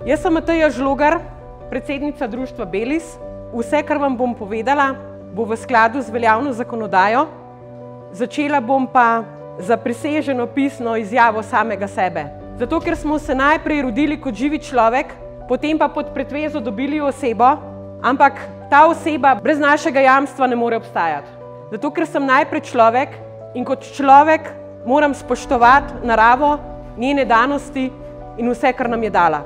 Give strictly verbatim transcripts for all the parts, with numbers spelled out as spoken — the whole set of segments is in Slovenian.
Jaz sem Mateja Žlogar, predsednica društva Belis. Vse, kar vam bom povedala, bo v skladu z veljavno zakonodajo. Začela bom pa zapriseženo pisno izjavo samega sebe. Zato, ker smo se najprej rodili kot živi človek, potem pa pod pretvezo dobili osebo, ampak ta oseba brez našega jamstva ne more obstajati. Zato, ker sem najprej človek in kot človek moram spoštovati naravo, njene danosti in vse, kar nam je dala.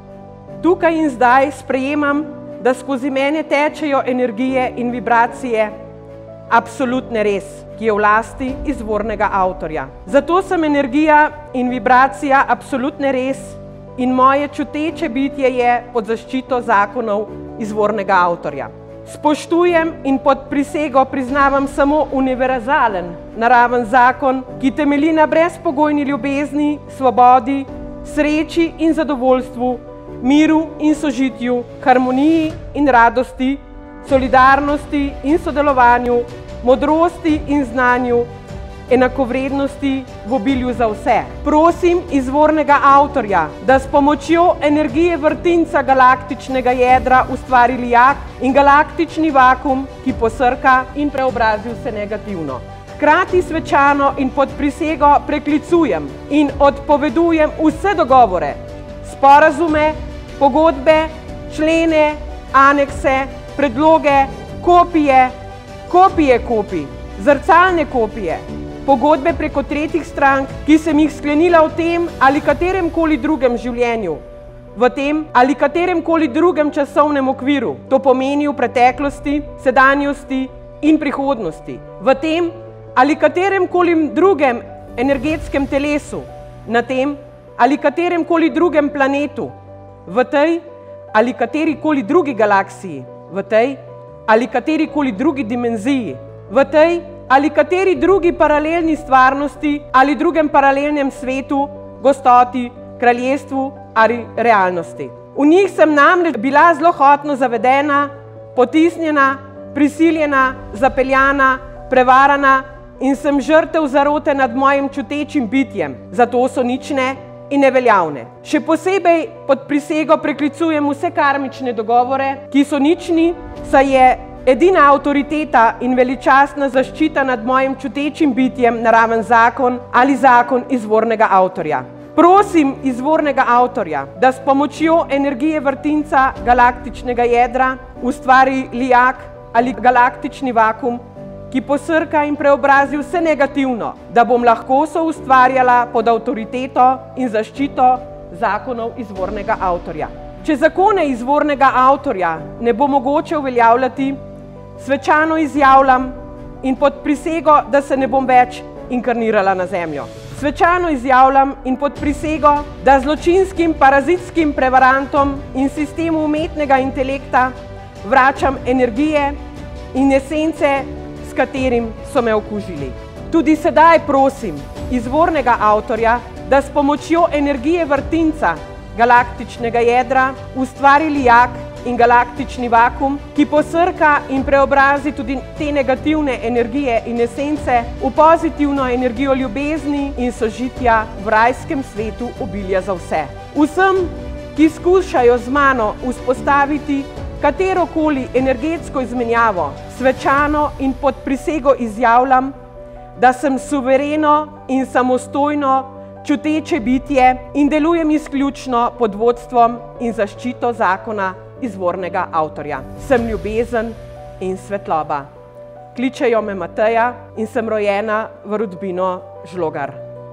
Tukaj in zdaj sprejemam, da skozi mene tečejo energije in vibracije absolutne res, ki je v lasti izvornega avtorja. Zato sem energija in vibracija absolutne res in moje čuteče bitje je pod zaščito zakonov izvornega avtorja. Spoštujem in pod prisego priznavam samo univerzalen, naraven zakon, ki temelji na brezpogojni ljubezni, svobodi, sreči in zadovoljstvu, miru in sožitju, harmoniji in radosti, solidarnosti in sodelovanju, modrosti in znanju, enakovrednosti v obilju za vse. Prosim izvornega avtorja, da s pomočjo energije vrtinca galaktičnega jedra ustvari lijak in galaktični vakuum, ki posrka in preobrazi vse negativno. Hkrati svečano in pod prisego preklicujem in odpovedujem vse dogovore, sporazume, pogodbe, člene, anekse, predloge, kopije, kopije kopij, zrcalne kopije, pogodbe preko tretjih strank, ki sem jih sklenila v tem ali katerem koli drugem življenju, v tem ali katerem koli drugem časovnem okviru, to pomeni v preteklosti, sedanjosti in prihodnosti, v tem ali katerem koli drugem energetskem telesu, na tem ali katerem koli drugem planetu, v tej ali kateri koli drugi galaksiji, v tej ali kateri koli drugi dimenziji, v tej ali kateri drugi paralelni stvarnosti ali drugem paralelnem svetu, gostoti, kraljestvu ali realnosti. V njih sem namreč bila zlohotno zavedena, potisnjena, prisiljena, zapeljana, prevarana in sem žrtev zarote nad mojim čutečim bitjem, zato so nične in neveljavne. Še posebej pod prisego preklicujem vse karmične dogovore, ki so nični, saj je edina avtoriteta in veličastna zaščita nad mojim čutečim bitjem naraven zakon ali zakon izvornega avtorja. Prosim izvornega avtorja, da s pomočjo energije vrtinca galaktičnega jedra ustvari lijak ali galaktični vakuum, ki posrka in preobrazi vse negativno, da bom lahko soustvarjala pod avtoriteto in zaščito zakonov izvornega avtorja. Če zakone izvornega avtorja ne bo mogoče uveljavljati, svečano izjavljam in pod prisego, da se ne bom več inkarnirala na zemljo. Svečano izjavljam in pod prisego, da zločinskim parazitskim prevarantom in sistemu umetnega intelekta vračam energije in esence, s katerim so me okužili. Tudi sedaj prosim izvornega avtorja, da s pomočjo energije vrtinca galaktičnega jedra ustvari lijak in galaktični vakuum, ki posrka in preobrazi tudi te negativne energije in esence v pozitivno energijo ljubezni in sožitja v rajskem svetu obilja za vse. Vsem, ki skušajo z mano vzpostaviti katerokoli energetsko izmenjavo, svečano in pod prisego izjavljam, da sem suvereno in samostojno čuteče bitje in delujem izključno pod vodstvom in zaščito zakona izvornega avtorja. Sem ljubezen in svetloba. Kličejo me Mateja in sem rojena v rodbino Žlogar.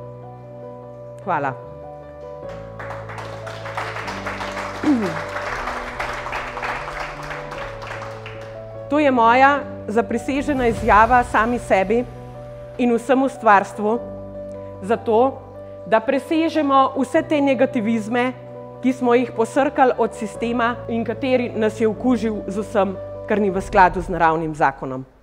Hvala. To je moja zaprisežena izjava sami sebi in vsemu stvarstvu, zato, da presežemo vse te negativizme, ki smo jih posrkali od sistema in kateri nas je okužil z vsem, kar ni v skladu z naravnim zakonom.